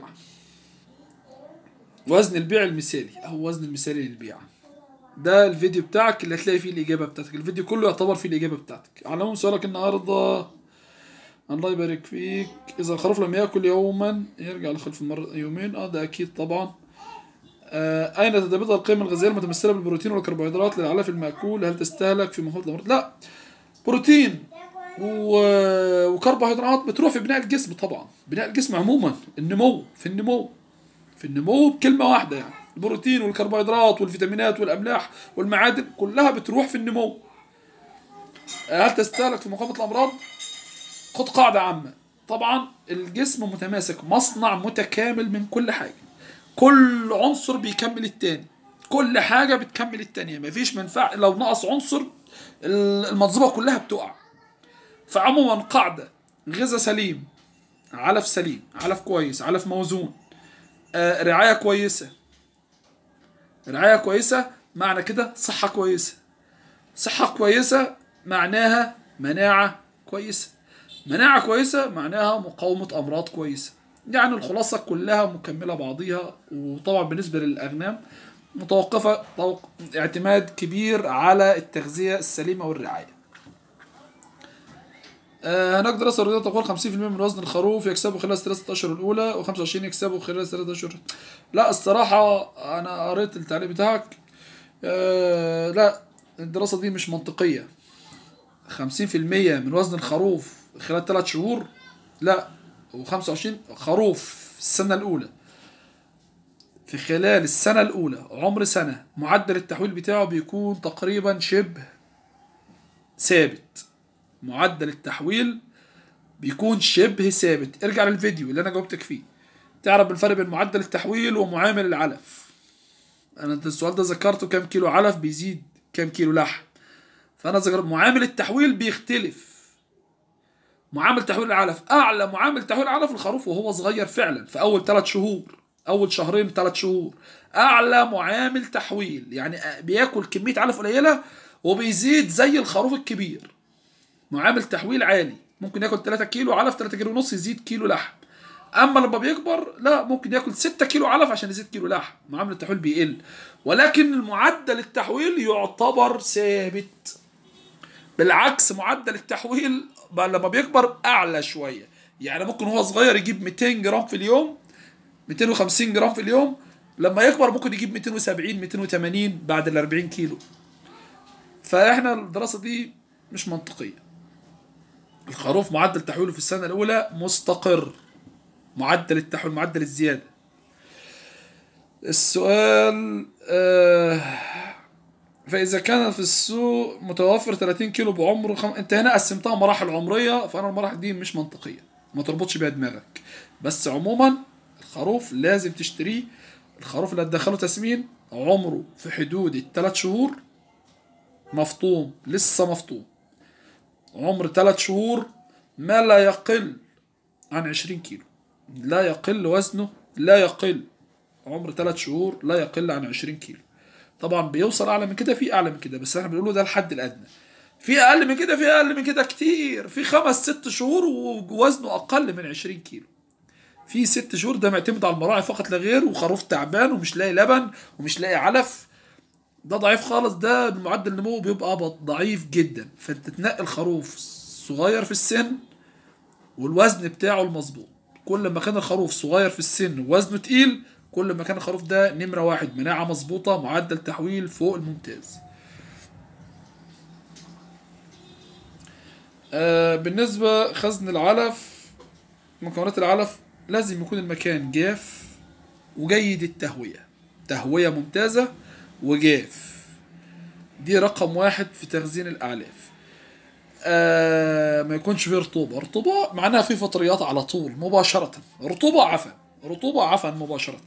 وزن البيع المثالي او وزن المثالي للبيع. ده الفيديو بتاعك اللي هتلاقي فيه الاجابه بتاعتك، الفيديو كله يعتبر فيه الاجابه بتاعتك. على العموم سؤالك النهارده، الله يبارك فيك، اذا الخروف لم ياكل يوما يرجع لخلف المره يومين؟ اه ده اكيد طبعا. آه اين تتبادل القيم الغذائيه المتمثله بالبروتين والكربوهيدرات للعلف الماكول؟ هل تستهلك في مخاط الامراض؟ لا، بروتين و... وكربوهيدرات بتروح في بناء الجسم، طبعا بناء الجسم عموما، النمو، في النمو في النمو بكلمة واحدة يعني، البروتين والكربوهيدرات والفيتامينات والأملاح والمعادن كلها بتروح في النمو. هل تستهلك في مقاومة الأمراض؟ خد قاعدة عامة، طبعا الجسم متماسك، مصنع متكامل من كل حاجة، كل عنصر بيكمل التاني، كل حاجة بتكمل التانية، مفيش منفعة، لو نقص عنصر المنظومة كلها بتقع. فعموما قاعدة، غذاء سليم، علف سليم، علف كويس، علف موزون، آه رعاية كويسة، رعاية كويسة معنى كده صحة كويسة، صحة كويسة معناها مناعة كويسة، مناعة كويسة معناها مقاومة أمراض كويسة، يعني الخلاصة كلها مكملة بعضيها. وطبعا بالنسبة للأغنام متوقفة اعتماد كبير على التغذية السليمة والرعاية. آه هناك دراسة رياضية تقول خمسين بالمية من وزن الخروف يكسبه خلال الثلاثة أشهر الأولى، وخمسة وعشرين يكسبه خلال الثلاثة أشهر. لا الصراحة أنا قريت التعليق بتاعك، آه لا الدراسة دي مش منطقية. خمسين في المية من وزن الخروف خلال ثلاث شهور؟ لا، وخمسة وعشرين خروف في السنة الأولى في خلال السنة الأولى عمر سنة معدل التحويل بتاعه بيكون تقريبا شبه ثابت. معدل التحويل بيكون شبه ثابت. ارجع للفيديو اللي أنا جاوبتك فيه تعرف الفرق بين معدل التحويل ومعامل العلف. أنا السؤال ده ذكرته كام كيلو علف بيزيد كام كيلو لحم، فأنا ذكرت معامل التحويل بيختلف. معامل تحويل العلف أعلى معامل تحويل العلف الخروف وهو صغير فعلا في أول ثلاث شهور، أول شهرين ثلاث شهور أعلى معامل تحويل، يعني بياكل كمية علف قليلة وبيزيد زي الخروف الكبير. معامل تحويل عالي، ممكن ياكل ثلاثة كيلو علف ثلاثة كيلو ونص يزيد كيلو لحم. أما لما بيكبر لا، ممكن ياكل ستة كيلو علف عشان يزيد كيلو لحم، معامل التحويل بيقل. ولكن المعدل التحويل يعتبر ثابت. بالعكس معدل التحويل لما بيكبر أعلى شوية، يعني ممكن هو صغير يجيب مئتين جرام في اليوم، مئتين وخمسين جرام في اليوم، لما يكبر ممكن يجيب مئتين وسبعين مئتين وثمانين بعد ال أربعين كيلو. فاحنا الدراسة دي مش منطقية. الخروف معدل تحويله في السنة الأولى مستقر، معدل التحويل معدل الزيادة. السؤال آه فإذا كان في السوق متوفر ثلاثين كيلو بعمره خم... أنت هنا قسمتها مراحل عمرية، فأنا المراحل دي مش منطقية، ما تربطش بيها دماغك. بس عموما الخروف لازم تشتريه. الخروف اللي هتدخله تسمين عمره في حدود الثلاث شهور، مفطوم لسه مفطوم، عمر ثلاث شهور ما لا يقل عن عشرين كيلو، لا يقل وزنه، لا يقل عمر ثلاث شهور لا يقل عن عشرين كيلو. طبعا بيوصل اعلى من كده، في اعلى من كده، بس احنا بنقوله ده الحد الادنى. في اقل من كده، في اقل من كده كتير، في خمس ست شهور ووزنه اقل من عشرين كيلو. في ست شهور ده معتمد على المراعي فقط لا غير، وخروف تعبان ومش لاقي لبن ومش لاقي علف، ده ضعيف خالص، ده معدل النمو بيبقى ضعيف جدا. فانت تنقي الخروف صغير في السن والوزن بتاعه المظبوط. كل ما كان الخروف صغير في السن ووزنه تقيل، كل ما كان الخروف ده نمرة واحد، مناعة مظبوطة، معدل تحويل فوق الممتاز. آه بالنسبة خزن العلف، مكونات العلف لازم يكون المكان جاف وجيد التهوية، تهوية ممتازة وجاف، دي رقم واحد في تخزين الأعلاف. آه ما يكونش فيه رطوبة. رطوبة معناها فيه فطريات على طول مباشرة، رطوبة عفن، رطوبة عفن مباشرة.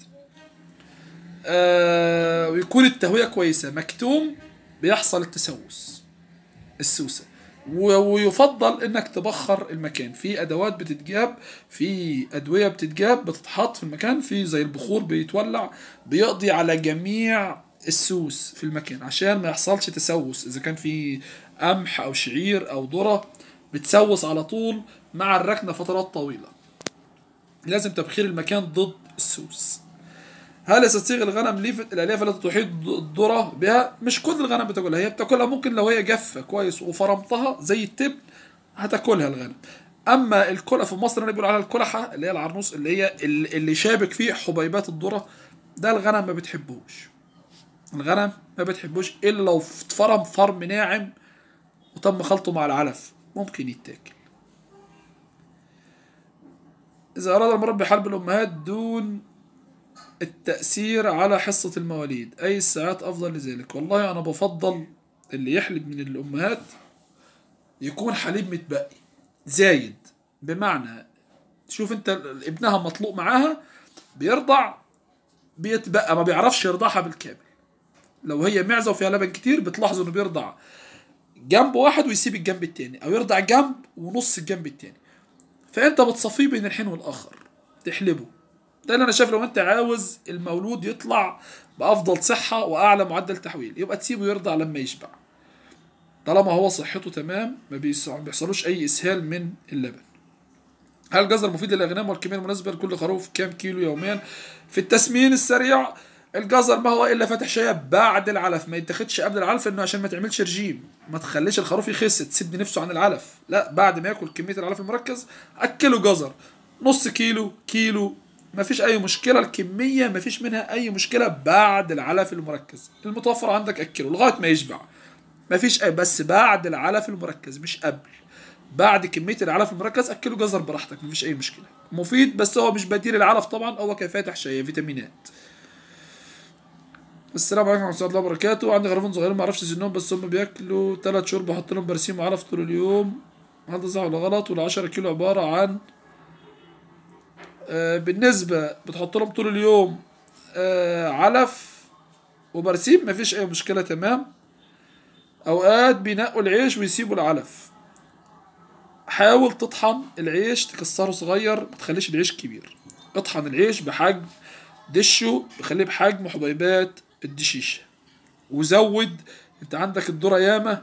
آه ويكون التهوية كويسة، مكتوم بيحصل التسوس السوسة. ويفضل انك تبخر المكان، في ادوات بتتجاب، في ادوية بتتجاب بتتحط في المكان، في زي البخور بيتولع بيقضي على جميع السوس في المكان عشان ما يحصلش تسوس. اذا كان في قمح او شعير او ذرة بتسوس على طول مع الركنة فترات طويلة، لازم تبخير المكان ضد السوس. هل يستسيغ الغنم ليفة الألياف التي تحيط الذرة بها؟ مش كل الغنم بتاكلها، هي بتاكلها ممكن لو هي جافة كويس وفرمتها زي التبن هتاكلها الغنم. أما الكلى في مصر اللي بيقولوا عليها الكلحة اللي هي العرنوس، اللي هي اللي شابك فيه حبيبات الذرة، ده الغنم ما بتحبوش. الغنم ما بتحبوش إلا لو اتفرم فرم ناعم وتم خلطه مع العلف ممكن يتاكل. إذا أراد المربي حلب الأمهات دون التأثير على حصة المواليد، أي الساعات أفضل لذلك؟ والله أنا بفضل اللي يحلب من الأمهات يكون حليب متبقي زايد، بمعنى تشوف أنت ابنها مطلوق معاها بيرضع بيتبقى، ما بيعرفش يرضعها بالكامل. لو هي معزة وفيها لبن كتير بتلاحظ إنه بيرضع جنب واحد ويسيب الجنب التاني، أو يرضع جنب ونص الجنب التاني، فأنت بتصفيه بين الحين والآخر تحلبه. ده اللي انا شايف لو انت عاوز المولود يطلع بافضل صحة واعلى معدل تحويل، يبقى تسيبه يرضع لما يشبع، طالما هو صحته تمام ما بيحصلوش اي اسهال من اللبن. هل الجزر مفيد للاغنام والكمية المناسبة لكل خروف كام كيلو يوميا؟ في التسمين السريع الجزر ما هو الا فتح شايه بعد العلف، ما يتاخدش قبل العلف انه عشان ما تعملش رجيم، ما تخليش الخروف يخس تسد نفسه عن العلف، لا، بعد ما ياكل كمية العلف المركز اكله جزر نص كيلو كيلو، ما فيش اي مشكله، الكميه ما فيش منها اي مشكله بعد العلف المركز المتوفر عندك اكله لغايه ما يشبع، ما فيش اي، بس بعد العلف المركز مش قبل. بعد كميه العلف المركز اكله جزر براحتك، ما فيش اي مشكله، مفيد، بس هو مش بديل العلف طبعا، هو كفاتح شيء فيتامينات. السلام عليكم ورحمة الله وبركاته. عندي خرفان صغيرين معرفش سنهم، بس هم بياكلوا تلات شهور بحط لهم برسيم وعلف طول اليوم، هل ده صح ولا غلط؟ والعشرة كيلو عبارة عن آه بالنسبة بتحط لهم طول اليوم آه علف وبرسيم مفيش أي مشكلة تمام. أوقات بينقوا العيش ويسيبوا العلف. حاول تطحن العيش تكسره صغير، متخليش العيش كبير. اطحن العيش بحجم دشه، خليه بحجم حبيبات الدشيشة. وزود، انت عندك الذرة ياما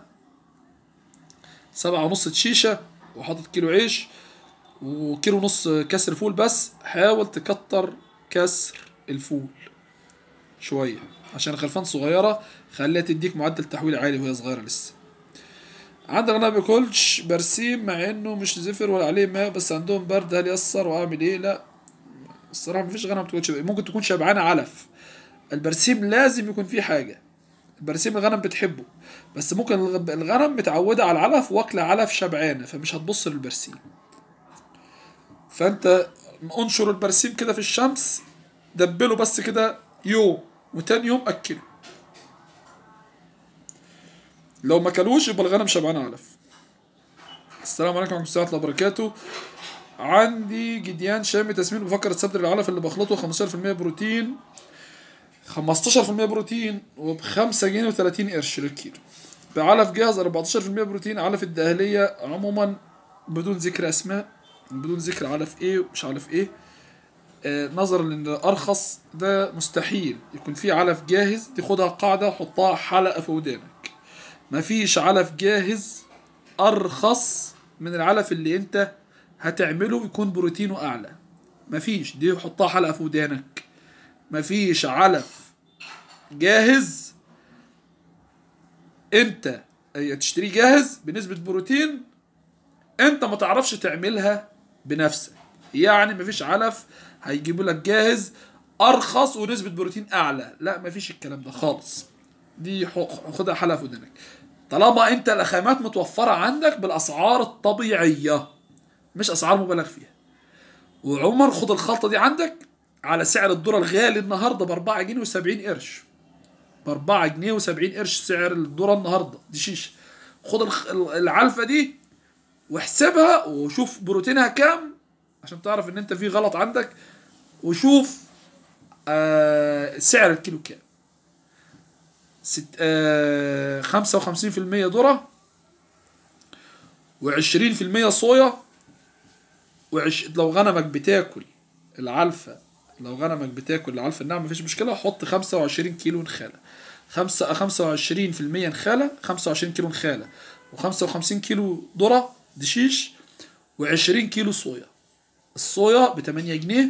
سبعة ونص شيشة وحاطط كيلو عيش وكيلو ونص كسر فول، بس حاول تكتر كسر الفول شوية عشان الخلفان صغيرة، خليها تديك معدل تحويل عالي وهي صغيرة لسه. عندنا ما بياكلش برسيم مع انه مش زفر ولا عليه ماء، بس عندهم برد، هل يأثر واعمل ايه؟ لا الصراحة مفيش غنم بتاكلش، ممكن تكون شبعانة علف. البرسيم لازم يكون فيه حاجة، البرسيم الغنم بتحبه، بس ممكن الغنم متعودة على العلف واكلة علف شبعانة فمش هتبص للبرسيم. فانت انشر البرسيم كده في الشمس، دبله بس كده يوم وتاني يوم اكله. لو ما كلوش يبقى الغنم شبعانة علف. السلام عليكم ورحمة الله وبركاته. عندي جديان شامي تسمين، بفكر استبدل العلف اللي بخلطه خمستاشر في المية بروتين خمستاشر في المية بروتين وبخمسة جنيه وتلاتين قرش للكيلو، بعلف جاهز اربعتاشر في المية بروتين. علف الدهلية عموما بدون ذكر اسماء، بدون ذكر علف ايه ومش علف ايه، آه نظرا لان ارخص ده مستحيل يكون في علف جاهز. دي خدها قاعدة حطها حلقة في ودانك، مفيش علف جاهز ارخص من العلف اللي انت هتعمله يكون بروتينه اعلى. مفيش، دي حطها حلقة في ودانك. مفيش علف جاهز انت تشتريه جاهز بنسبة بروتين انت ما تعرفش تعملها بنفسك. يعني مفيش علف هيجيبوا لك جاهز ارخص ونسبة بروتين اعلى، لا مفيش الكلام ده خالص. دي خدها حلقة في ودانك. طالما انت الخامات متوفرة عندك بالاسعار الطبيعية مش اسعار مبالغ فيها. وعموما خد الخلطة دي عندك على سعر الذرة الغالي النهاردة باربعة جنيه وسبعين قرش، باربعة جنيه وسبعين قرش سعر الذرة النهاردة دي شيشة. خد العلفة دي واحسبها وشوف بروتينها كام عشان تعرف ان انت في غلط عندك، وشوف آه سعر الكيلو كام. ست آه خمسة وخمسين في المية ذرة وعشرين في المية صويا. وعش... لو غنمك بتاكل العلفة، لو غنمك بتاكل العلفة الناعمة مفيش مشكلة، حط خمسة وعشرين كيلو نخالة، خمسة خمسة وعشرين في المية نخالة، خمسة وعشرين كيلو نخالة وخمسة وخمسين كيلو ذرة دشيش وعشرين كيلو صويا. الصويا بتمانية جنيه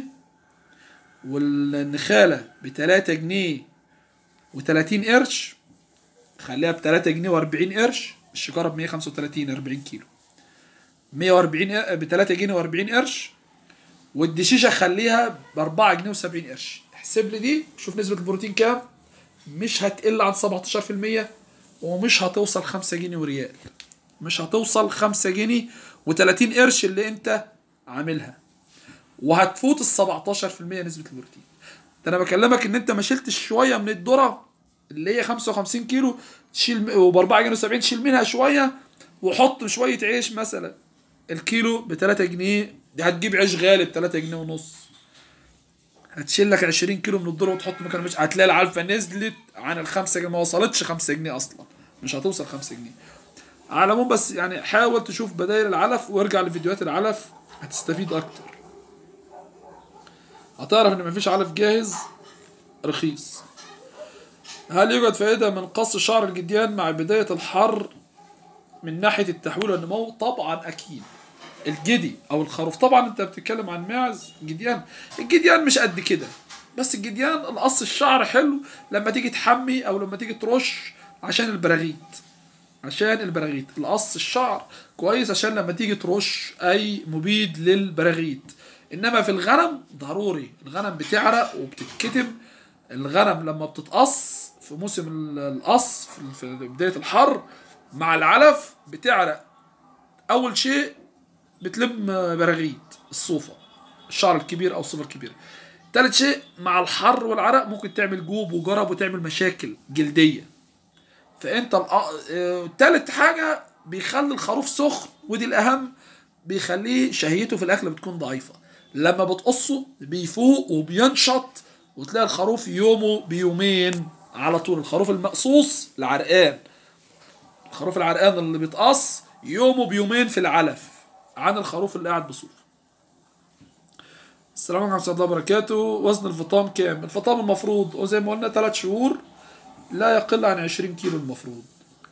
والنخالة بتلاتة جنيه وتلاتين قرش، خليها بتلاتة جنيه واربعين قرش. الشكارة بمية خمسة وتلاتين اربعين كيلو، مية واربعين بتلاتة جنيه واربعين قرش. والدشيشة خليها باربعة جنيه وسبعين قرش. احسب لي دي شوف نسبة البروتين كام، مش هتقل عن سبعتاشر في المية ومش هتوصل خمسة جنيه وريال، مش هتوصل خمسة جنيه وتلاتين قرش اللي انت عاملها، وهتفوت ال سبعتاشر في المية نسبة البروتين. ده انا بكلمك ان انت ما شلتش شوية من الذرة اللي هي خمسة وخمسين كيلو تشيل وب اربعة جنيه وسبعين تشيل منها شوية وحط شوية عيش مثلا. الكيلو ب تلاتة جنيه، دي هتجيب عيش غالي ب تلاتة جنيه ونص، هتشيل لك عشرين كيلو من الذرة وتحط مكانها، مش هتلاقي العلفة نزلت عن الخمسة جنيه، ما وصلتش خمسة جنيه اصلا، مش هتوصل خمسة جنيه على العموم. بس يعني حاول تشوف بدائل العلف وارجع لفيديوهات العلف هتستفيد اكتر. هتعرف ان مفيش علف جاهز رخيص. هل يوجد فائدة من قص شعر الجديان مع بداية الحر من ناحية التحويل والنمو؟ طبعا اكيد. الجدي او الخروف، طبعا انت بتتكلم عن معز جديان، الجديان مش قد كده، بس الجديان القص الشعر حلو لما تيجي تحمي او لما تيجي ترش عشان البراغيث، عشان البراغيث القص الشعر كويس عشان لما تيجي ترش اي مبيد للبراغيث. انما في الغنم ضروري، الغنم بتعرق وبتتكتم. الغنم لما بتتقص في موسم القص في بداية الحر مع العلف بتعرق. اول شيء بتلم براغيث الصوفة، الشعر الكبير او الصوفة الكبيرة. تالت شيء مع الحر والعرق ممكن تعمل جوب وجرب وتعمل مشاكل جلديه. فانت الأ... تالت حاجه بيخلي الخروف سخن، ودي الاهم، بيخليه شهيته في الاكل بتكون ضعيفه. لما بتقصه بيفوق وبينشط، وتلاقي الخروف يومه بيومين على طول. الخروف المقصوص العرقان، الخروف العرقان اللي بيتقص يومه بيومين في العلف عن الخروف اللي قاعد بصوف. السلام عليكم ورحمة الله وبركاته. وزن الفطام كام؟ الفطام المفروض وزي ما قلنا ثلاث شهور لا يقل عن عشرين كيلو المفروض.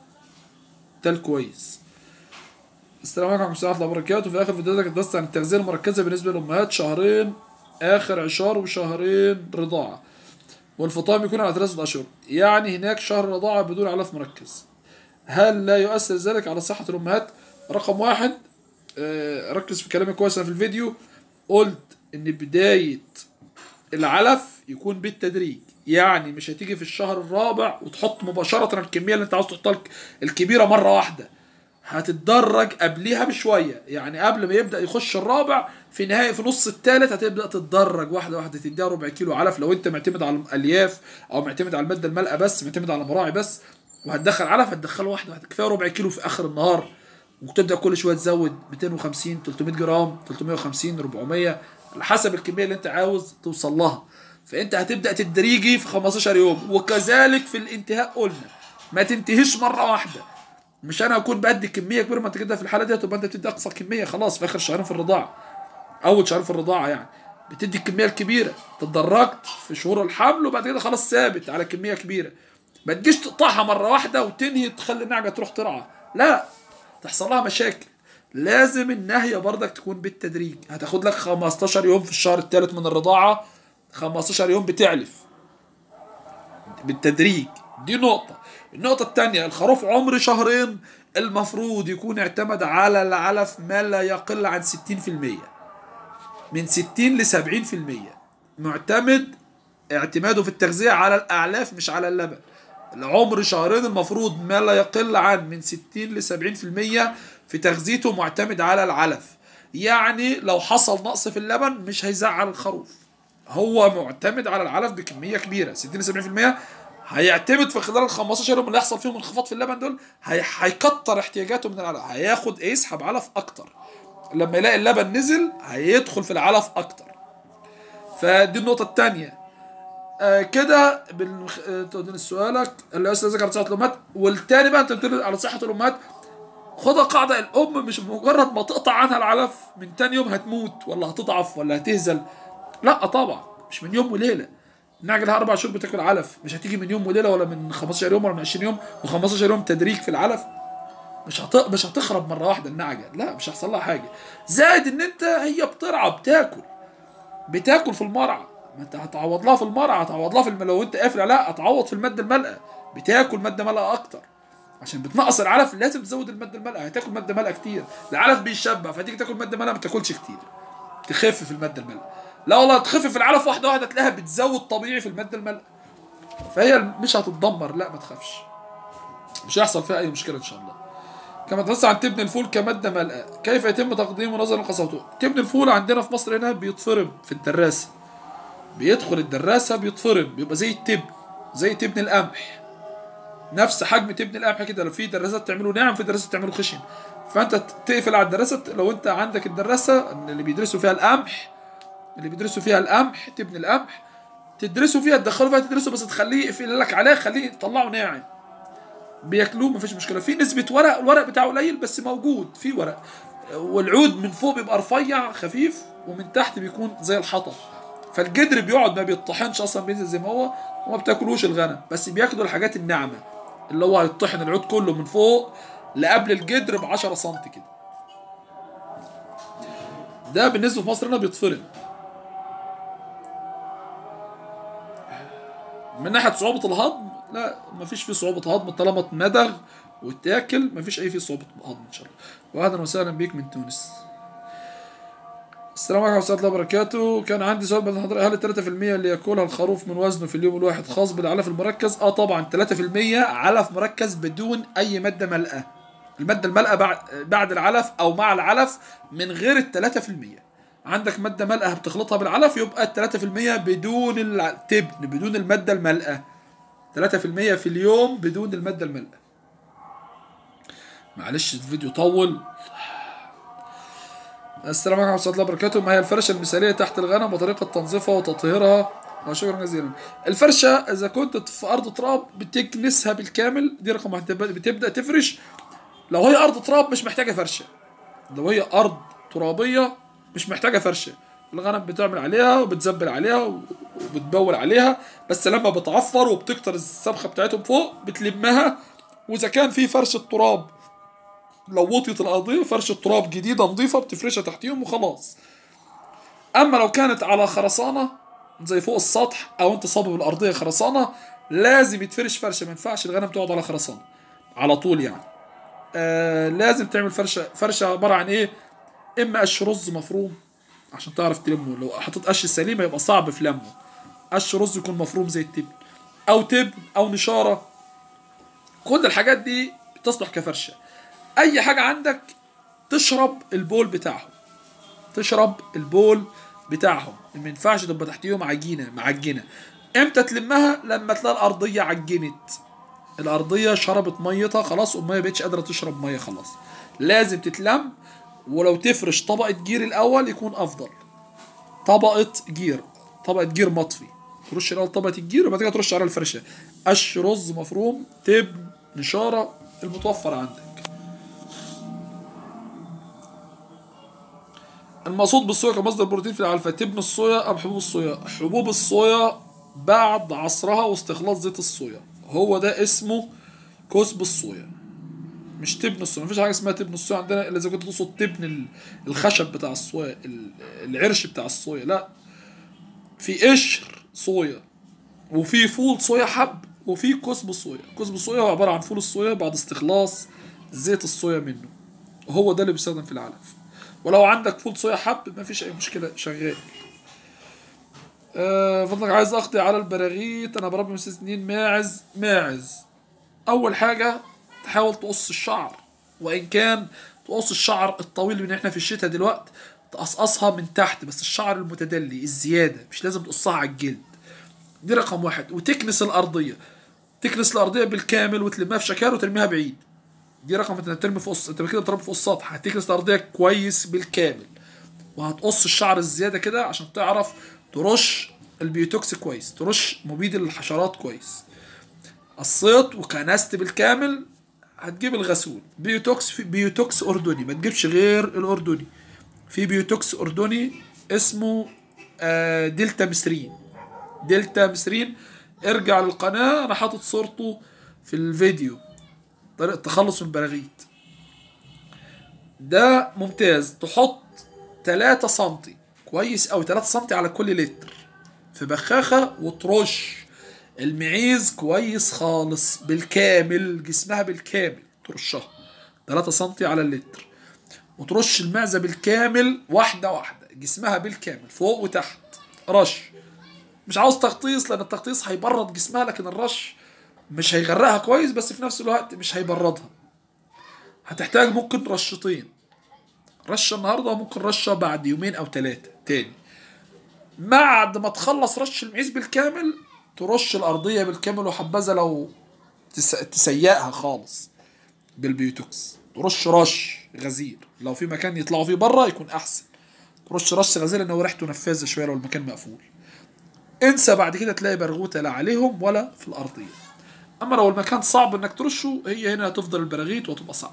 ده الكويس. السلام عليكم ورحمة الله وبركاته. في آخر فيديوهاتك اتدرست عن التغذية المركزة بالنسبة للأمهات، شهرين آخر عشار وشهرين رضاعة، والفطام يكون على ثلاثة أشهر، يعني هناك شهر رضاعة بدون علف مركز. هل لا يؤثر ذلك على صحة الأمهات؟ رقم واحد، آه ركز في كلامي كويس. أنا في الفيديو قلت إن بداية العلف يكون بالتدريج، يعني مش هتيجي في الشهر الرابع وتحط مباشرة الكمية اللي أنت عاوز تحطها الكبيرة مرة واحدة. هتتدرج قبلها بشويه، يعني قبل ما يبدا يخش الرابع في نهايه في نص الثالث هتبدا تتدرج واحده واحده، تديها ربع كيلو علف لو انت معتمد على الالياف او معتمد على الماده المالئه بس، معتمد على مراعي بس، وهتدخل علف هتدخله واحده واحده، كفايه ربع كيلو في اخر النهار، وتبدا كل شويه تزود مئتين وخمسين ثلاثمائة جرام ثلاثمائة وخمسين أربعمائة على حسب الكميه اللي انت عاوز توصل لها. فانت هتبدا تدريجي في خمستاشر يوم، وكذلك في الانتهاء قلنا ما تنتهيش مره واحده. مش انا اكون بدي كميه كبيره، ما انت كده في الحاله دي تبقى انت بتدي اقصى كميه خلاص في اخر شهرين في الرضاعه، اول شهرين في الرضاعه يعني بتدي الكميه الكبيره، تدرجت في شهور الحمل وبعد كده خلاص ثابت على كميه كبيره. ما تجيش تقطعها مره واحده وتنهي تخلي النعجه تروح ترعى، لا تحصل لها مشاكل. لازم النهيه برضك تكون بالتدريج. هتاخد لك خمستاشر يوم في الشهر الثالث من الرضاعه، خمستاشر يوم بتعلف بالتدريج. دي نقطه. النقطة الثانية، الخروف عمر شهرين المفروض يكون اعتمد على العلف ما لا يقل عن ستين في المية، من ستين ل سبعين في المية معتمد اعتماده في التغذية على الأعلاف مش على اللبن. العمر شهرين المفروض ما لا يقل عن من ستين ل سبعين في المية في تغذيته معتمد على العلف. يعني لو حصل نقص في اللبن مش هيزعل الخروف، هو معتمد على العلف بكمية كبيرة ستين ل سبعين في المية. هيعتمد في خلال ال خمستاشر يوم اللي يحصل فيهم انخفاض في اللبن دول، هي... هيكتر احتياجاته من العلف، هياخد يسحب علف اكتر. لما يلاقي اللبن نزل هيدخل في العلف اكتر. فدي النقطه الثانيه. آه كده بالمخ... تقدر سؤالك اللي استاذك على صحه الامهات، والتاني بقى انت بتقول على صحه الامهات، خدها قاعده، الام مش مجرد ما تقطع عنها العلف من تاني يوم هتموت ولا هتضعف ولا هتهزل، لا طبعا مش من يوم وليله. النعجة لها أربع شهور بتاكل علف، مش هتيجي من يوم وليلة ولا من خمستاشر يوم ولا من عشرين يوم و15 يوم تدريج في العلف. مش هت... مش هتخرب مرة واحدة النعجة، لا مش هيحصل لها حاجة. زائد إن أنت هي بترعى بتاكل بتاكل في المرعى، ما أنت هتعوض لها في المرعى، هتعوض لها في الم... لو أنت قافل لا هتعوض في المادة المالئة، بتاكل مادة مالئة أكتر. عشان بتنقص العلف لازم تزود المادة المالئة، هتاكل مادة مالئة كتير، العلف بيشبع فتيجي تاكل مادة مالئة ما تاكلش كتير، تخف في المادة المالئة. لا والله تخفف العلف واحده واحده تلاقيها بتزود طبيعي في الماده المالئه، فهي مش هتتدمر، لا ما تخافش، مش هيحصل فيها اي مشكله ان شاء الله. كما تنص عن تبن الفول كماده مالئه، كيف يتم تقديمه نظرا لقسوته؟ تبن الفول عندنا في مصر هنا بيتفرم في الدراسه، بيدخل الدراسه بيتفرم، بيبقى زي التبن، زي تبن القمح، نفس حجم تبن القمح كده. لو في دراسات تعمله ناعم في دراسات تعمله خشن، فانت تقفل على الدراسه. لو انت عندك الدراسه اللي بيدرسوا فيها القمح اللي بيدرسوا فيها القمح تبن القمح، تدرسوا فيها تدخلوا فيها تدرسوا، بس تخليه يقفل لك عليه، خليه يطلعه ناعم بياكلوه مفيش مشكله. في نسبه ورق، الورق بتاعه قليل بس موجود في ورق، والعود من فوق بيبقى رفيع خفيف ومن تحت بيكون زي الحطب، فالجدر بيقعد ما بيطحنش اصلا، بينزل زي ما هو وما بتاكلوش الغنم، بس بياكلوا الحاجات الناعمه اللي هو هيطحن العود كله من فوق لقبل الجدر ب عشرة سم كده. ده بالنسبه في مصر هنا بيتفرم. من ناحيه صعوبه الهضم لا مفيش فيه صعوبه هضم، طالما اتمدغ واتاكل مفيش اي فيه صعوبه هضم ان شاء الله. واهلا وسهلا بيك من تونس. السلام عليكم ورحمه الله وبركاته. كان عندي سؤال بين حضرتك، هل ال ثلاثة في المية اللي ياكلها الخروف من وزنه في اليوم الواحد خاص بالعلف المركز؟ اه طبعا ثلاثة في المية علف مركز بدون اي ماده مالئه. الماده المالئه بعد بعد العلف او مع العلف من غير ال ثلاثة في المية. عندك ماده مالئه بتخلطها بالعلف، يبقى ال ثلاثة في المية بدون التبن، بدون الماده المالئه. ثلاثة في المية في اليوم بدون الماده المالئه. معلش الفيديو طول. السلام عليكم ورحمه الله وبركاته. ما هي الفرشه المثاليه تحت الغنم وطريقه تنظيفها وتطهيرها؟ شكرا جزيلا. الفرشه اذا كنت في ارض تراب بتكنسها بالكامل، دي رقم واحد. بتبدا تفرش. لو هي ارض تراب مش محتاجه فرشه. لو هي ارض ترابيه مش محتاجه فرشه. الغنم بتعمل عليها وبتزبل عليها وبتبول عليها، بس لما بتعفر وبتكتر السبخه بتاعتهم فوق بتلمها. واذا كان في فرشه تراب، لو وطيت الارضيه فرشه تراب جديده نظيفه بتفرشها تحتيهم وخلاص. اما لو كانت على خرسانه زي فوق السطح او انت صابب الارضيه خرسانه، لازم يتفرش فرشه. ما ينفعش الغنم تقعد على خرسانه على طول يعني. آه لازم تعمل فرشه. فرشه عباره عن ايه؟ اما قش رز مفروم عشان تعرف تلمه. لو حطيت قش سليمه يبقى صعب في لمه. قش رز يكون مفروم زي التبن او تبن او نشاره. كل الحاجات دي تصلح كفرشه. اي حاجه عندك تشرب البول بتاعهم، تشرب البول بتاعهم. ما ينفعش تبقى تحتيهم عجينه معجنه. امتى تلمها؟ لما تلاقي الارضيه عجنت، الارضيه شربت ميتها خلاص والميه بقتش قادره تشرب ميه خلاص. لازم تتلم. ولو تفرش طبقه جير الاول يكون افضل. طبقه جير، طبقه جير مطفي. ترش الاول طبقه الجير وبعد كده ترش على الفرشه قش رز مفروم تبن نشاره المتوفر عندك. المقصود بالصويا كمصدر بروتين في العلفة تبن الصويا ام حبوب الصويا؟ حبوب الصويا بعد عصرها واستخلاص زيت الصويا، هو ده اسمه كسب الصويا، مش تبن الصويا. مفيش حاجه اسمها تبن الصويا عندنا الا اذا كنت تقصد تبن الخشب بتاع الصويا، العرش بتاع الصويا. لا، في قشر صويا وفي فول صويا حب وفي كسب الصويا. كسب الصويا هو عباره عن فول الصويا بعد استخلاص زيت الصويا منه، وهو ده اللي بيستخدم في العلف. ولو عندك فول صويا حب مفيش اي مشكله، شغال. أه فضلك عايز اقضي على البراغيث. انا بربي من ست سنين ماعز. ماعز اول حاجه تحاول تقص الشعر، وان كان تقص الشعر الطويل من احنا في الشتاء دلوقتي تقصقصها من تحت بس. الشعر المتدلي الزياده مش لازم تقصها على الجلد. دي رقم واحد. وتكنس الارضيه، تكنس الارضيه بالكامل وتلمها في شكار وترميها بعيد. دي رقم اتنين. ترمي فوق، انت كده بتربي فوق السطح، هتكنس الارضيه كويس بالكامل وهتقص الشعر الزياده كده عشان تعرف ترش البيوتوكس كويس، ترش مبيد للحشرات كويس. قصيت وكنست بالكامل هتجيب الغسول بيوتوكس. في بيوتوكس اردني، ما تجيبش غير الاردني. في بيوتوكس اردني اسمه آه دلتا مسرين. دلتا مسرين ارجع للقناه، انا حاطط صورته في الفيديو. طريقه تخلص من البراغيث ده ممتاز. تحط تلاتة سنتي كويس اوي، تلاتة سنتي على كل لتر في بخاخه وترش المعيز كويس خالص بالكامل، جسمها بالكامل ترشها تلاتة سنتي على اللتر. وترش المعزه بالكامل واحده واحده جسمها بالكامل فوق وتحت رش. مش عاوز تغطيس لان التغطيس هيبرد جسمها، لكن الرش مش هيغرقها كويس بس في نفس الوقت مش هيبردها. هتحتاج ممكن رشتين، رشه النهارده وممكن رشه بعد يومين او ثلاثه تاني. بعد ما تخلص رش المعيز بالكامل ترش الارضيه بالكامل، وحبذا لو تس... تسيقها خالص بالبيوتوكس. ترش رش غزير، لو في مكان يطلعوا فيه بره يكون احسن. ترش رش غزير لانه ريحته نفاذه شويه لو المكان مقفول. انسى بعد كده تلاقي برغوثه لا عليهم ولا في الارضيه. اما لو المكان صعب انك ترشه، هي هنا هتفضل البراغيث وتبقى صعب.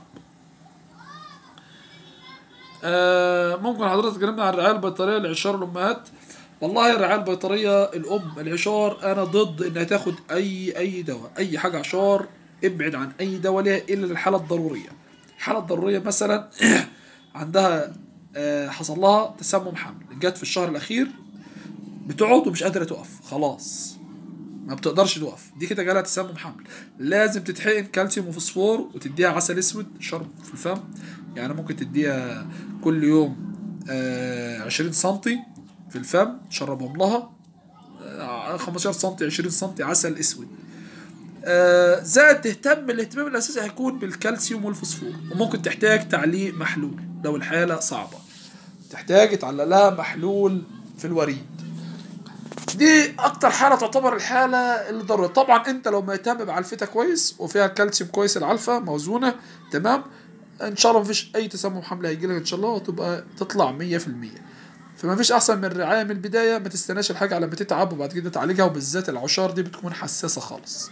آه ممكن حضرتك تكلمنا عن الرعايه البيطريه لعشار الامهات؟ والله الرعايه البيطريه الام العشار انا ضد انها تاخد اي اي دواء، اي حاجه عشار ابعد عن اي دواء ليها الا للحاله الضروريه. الحاله الضروريه مثلا عندها آه حصل لها تسمم حمل، جت في الشهر الاخير بتقعد ومش قادره تقف خلاص، ما بتقدرش توقف، دي كده جالها تسمم حمل. لازم تتحقن كالسيوم وفوسفور وتديها عسل اسود شرب في الفم. يعني ممكن تديها كل يوم آه عشرين سنتي في الفم تشربهم لها، آه خمستاشر سنتي عشرين سنتي عسل اسود. آه زائد تهتم، الاهتمام الاساسي هيكون بالكالسيوم والفوسفور، وممكن تحتاج تعليق محلول لو الحاله صعبه. تحتاج يتعلق لها محلول في الوريد. دي اكتر حاله تعتبر الحاله اللي ضروريه. طبعا انت لو مهتم بعلفتها كويس وفيها الكالسيوم كويس، العلفه موزونه تمام، ان شاء الله مفيش اي تسمم حمل هيجيلك ان شاء الله، وتبقى تطلع مية في المية. فما فيش احسن من الرعايه من البدايه، ما تستناش الحاجه على ما تتعب وبعد كده تعالجها، وبالذات العشار دي بتكون حساسه خالص.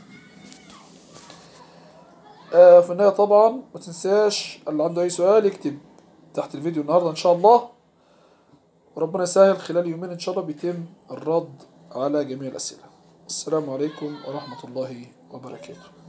آه في النهايه طبعا ما تنساش اللي عنده اي سؤال يكتب تحت الفيديو النهارده ان شاء الله، وربنا يسهل خلال يومين ان شاء الله بيتم الرد على جميع الاسئله. السلام عليكم ورحمه الله وبركاته.